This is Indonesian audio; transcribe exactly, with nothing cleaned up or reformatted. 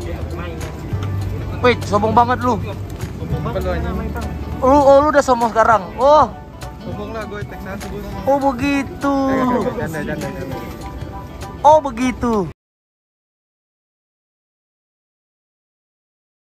Wait, sombong banget lu. Apa lu anjing? Lu, oh lu udah sombong sekarang. Oh. Sombong lah gue Texas gue. Oh begitu. Janda janda janda. Oh begitu.